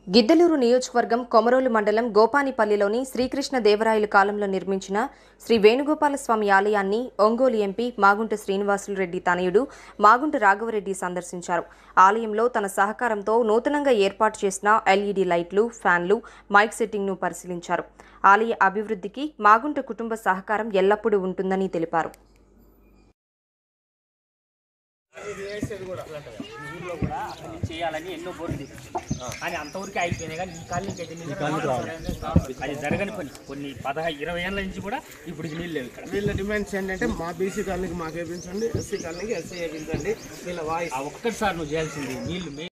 గిద్దలూరు నియోజకవర్గం కొమరోలు మండలం గోపానిపల్లిలోని శ్రీకృష్ణ దేవరాయలు కాలంలో నిర్మించిన శ్రీ వేణుగోపాలస్వామి ఆలయాన్ని ఒంగోలు ఎంపీ మాగుంట శ్రీనివాసులురెడ్డి తనయుడు మాగుంట రాఘవరెడ్డి సందర్శించారు. ఆలయంలో తన సహకారంతో నూతనంగా ఏర్పాటు చేసిన ఎల్ఈడీ లైట్లు, ఫ్యాన్లు, మైక్ సెట్టింగ్ను పరిశీలించారు. ఆలయ అభివృద్ధికి మాగుంట కుటుంబ సహకారం ఎల్లప్పుడూ ఉంటుందని తెలిపారు. చేయాలని ఎన్నో బోర్డు కానీ అంతవరకు అయిపోయినాయి. కానీ ఈ కాలనీకి అయితే అది జరగని పని. కొన్ని 20 ఏళ్ళ నుంచి కూడా ఇప్పుడు నీళ్ళు లేవు. ఇక్కడ వీళ్ళ డిమాండ్స్ ఏంటంటే మా బీసీ కాలనీకి మాకు వేయించండి, ఎస్సీ కాలనీకి ఎస్సీ వేయించండి. వీళ్ళ వాయిస్ ఒక్కటి సార్ నువ్వు చేయాల్సింది నీళ్లు